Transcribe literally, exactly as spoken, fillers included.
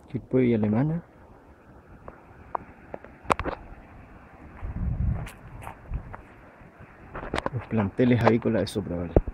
Quilpué alemana. Los planteles avícolas de Sopra, vale.